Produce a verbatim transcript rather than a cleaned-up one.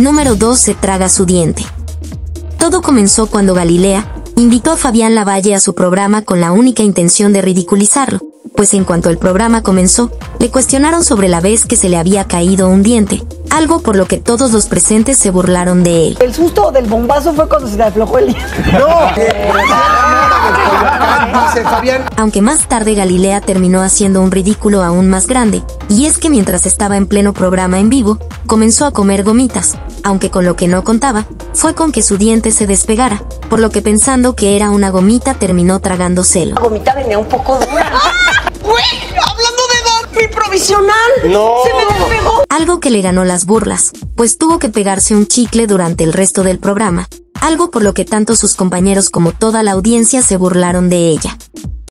Número dos. Se traga su diente. Todo comenzó cuando Galilea invitó a Fabián Lavalle a su programa con la única intención de ridiculizarlo, pues en cuanto el programa comenzó, le cuestionaron sobre la vez que se le había caído un diente, algo por lo que todos los presentes se burlaron de él. El susto del bombazo fue cuando se le aflojó el diente. ¡No! Dice Fabián. Aunque más tarde Galilea terminó haciendo un ridículo aún más grande, y es que mientras estaba en pleno programa en vivo, comenzó a comer gomitas, aunque con lo que no contaba, fue con que su diente se despegara, por lo que pensando que era una gomita terminó tragándoselo. La gomita venía un poco dura. ¡Güey! ¡Hablando de edad! ¡Mi provisional! ¡No! ¡Se me despegó! Algo que le ganó las burlas, pues tuvo que pegarse un chicle durante el resto del programa, algo por lo que tanto sus compañeros como toda la audiencia se burlaron de ella.